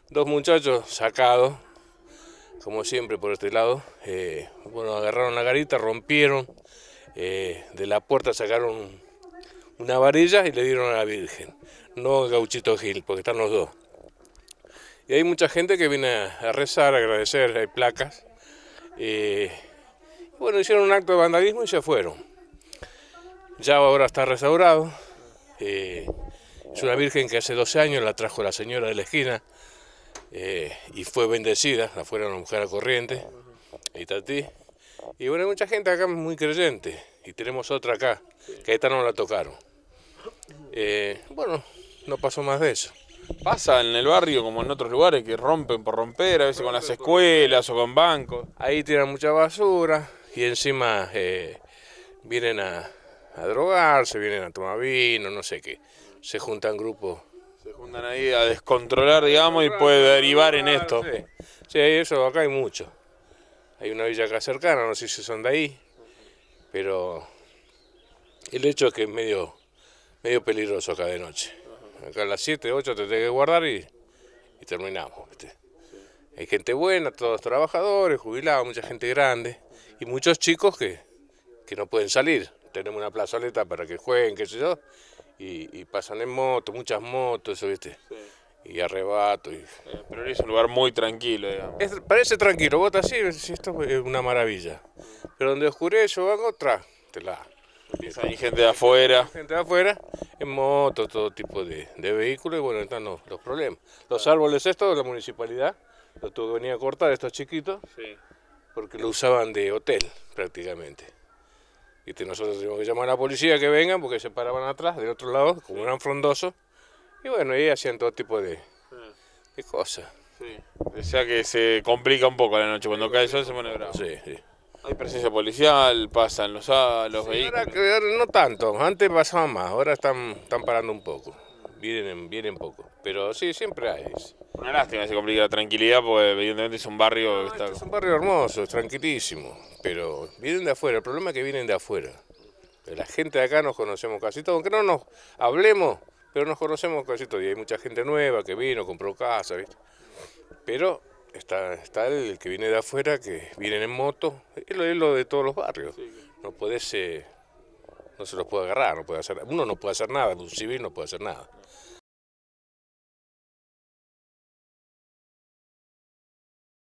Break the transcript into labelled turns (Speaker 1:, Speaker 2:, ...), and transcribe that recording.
Speaker 1: Dos muchachos sacados, como siempre por este lado, bueno, agarraron la garita, rompieron, de la puerta sacaron una varilla y le dieron a la Virgen, no a Gauchito Gil, porque están los dos. Y hay mucha gente que viene a rezar, a agradecer, hay placas. Bueno, hicieron un acto de vandalismo y se fueron. Ya ahora está restaurado. Es una virgen que hace 12 años la trajo la señora de la esquina y fue bendecida, la fuera una mujer corriente, Itatí. Y bueno, hay mucha gente acá muy creyente. Y tenemos otra acá, que esta no la tocaron. Bueno, no pasó más de eso.
Speaker 2: Pasa en el barrio como en otros lugares que rompen por romper, a veces con las escuelas o con bancos.
Speaker 1: Ahí tiran mucha basura y encima vienen a drogarse, vienen a tomar vino, no sé qué. Se juntan grupos.
Speaker 2: Se juntan ahí a descontrolar, digamos, y puede derivar en esto.
Speaker 1: Sí, sí, eso acá hay mucho. Hay una villa acá cercana, no sé si son de ahí, pero el hecho es que es medio peligroso acá de noche. Acá a las 7, 8 te tenés que guardar y terminamos, ¿viste? Hay gente buena, todos trabajadores, jubilados, mucha gente grande y muchos chicos que no pueden salir. Tenemos una plazoleta para que jueguen, qué sé yo, y pasan en moto, muchas motos, eso, ¿viste? Y arrebato.
Speaker 2: Pero es un lugar muy tranquilo, digamos.
Speaker 1: Parece tranquilo, vos así, si esto es una maravilla. Pero donde oscurece o algo, te la...
Speaker 2: Hay gente de afuera.
Speaker 1: Gente de afuera, en moto, todo tipo de vehículos, y bueno, están los problemas. Los árboles estos de la municipalidad, los tuvo que venir a cortar estos chiquitos, porque lo usaban de hotel prácticamente. Y nosotros tuvimos que llamar a la policía que vengan, porque se paraban atrás, del otro lado, como eran frondosos, y bueno, ahí hacían todo tipo de cosas.
Speaker 2: O sea que se complica un poco a la noche, cuando cae el sol se pone bravo.
Speaker 1: Sí, sí.
Speaker 2: Hay presencia policial, pasan los
Speaker 1: Sí,
Speaker 2: vehículos.
Speaker 1: ahora no tanto, antes pasaban más, ahora están parando un poco, vienen poco, pero sí, siempre hay.
Speaker 2: Una lástima que se complica la tranquilidad, porque evidentemente es un barrio que está...
Speaker 1: Este es un barrio hermoso, es tranquilísimo, pero vienen de afuera, el problema es que vienen de afuera. La gente de acá nos conocemos casi todos, aunque no nos hablemos, pero nos conocemos casi todos, y hay mucha gente nueva que vino, compró casa, ¿viste? Pero está el que viene de afuera, que vienen en moto, es lo de todos los barrios, no podés... no se los puede agarrar, no puede hacer, uno no puede hacer nada, un civil no puede hacer nada.